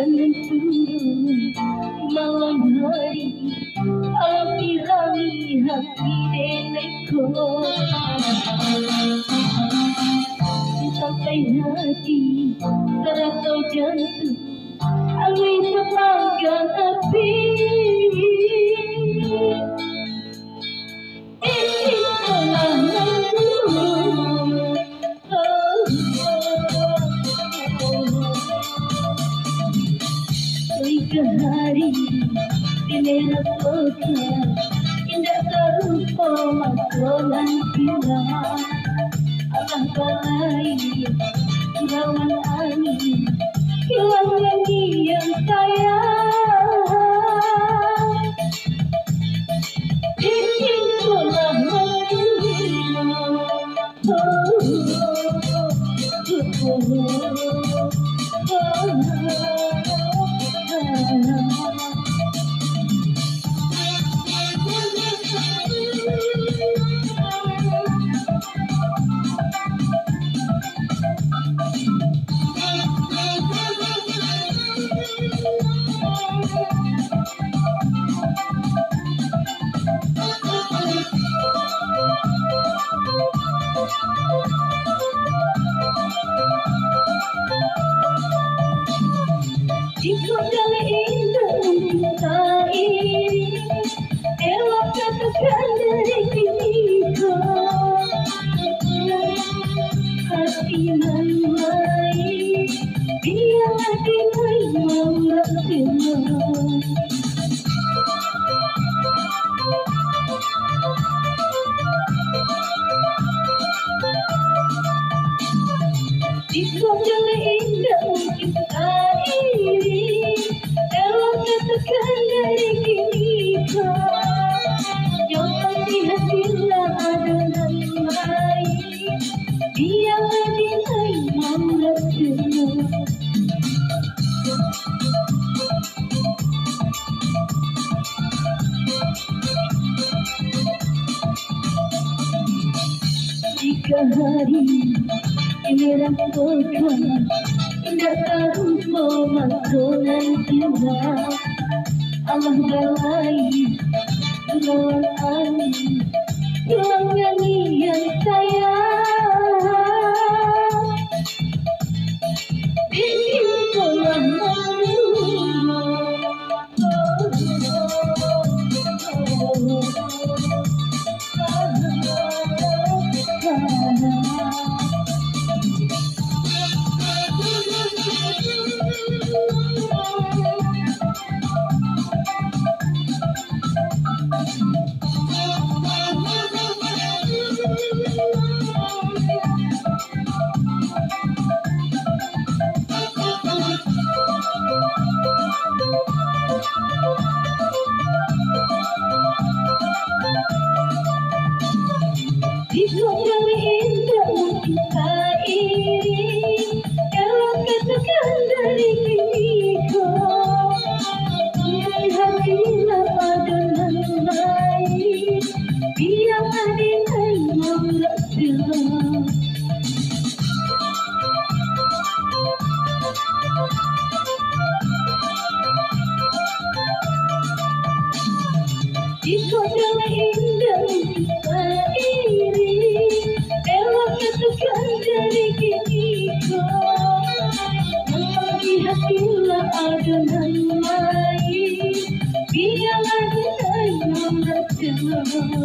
jangan turun malam hari, alami hati denekku. Sampai hati terasa jantung, angin sepanggang api. Itulah tiga hari di merah kota, indah serupa makonan kita. Allah balai rawan angin, hilang lagi yang sayang. Itulah jika jalan indah kita ini, elok katakan dari kita. Hati main, biarlah dimai malam tenang. Jika jalan indah kita ini, elok katakan dari kita. Jangan di hatilah ada yang lain, biarlah dimai malam tenang. Tiga hari merah kota, indah serupa makonan kita. Allah balai rawan angin, hilang nyanyi yang sayang. Itulah jika jalan indah kita ini, elok katakan dari kita. Hatilah pada yang lain, biarlah dimai malam tenang. Jika jalan indah kita ini, elok katakan dari kita. Di hatilah ada yang lain, biarlah dimai malam tenang.